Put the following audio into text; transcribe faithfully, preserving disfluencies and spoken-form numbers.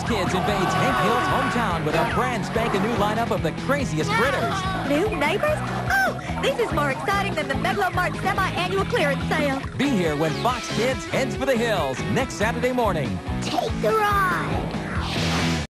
Kids invades Hank Hill's hometown with a brand spanking new lineup of the craziest critters. New neighbors? Oh, this is more exciting than the Megalomart semi-annual clearance sale. Be here when Fox Kids heads for the hills next Saturday morning. Take the ride.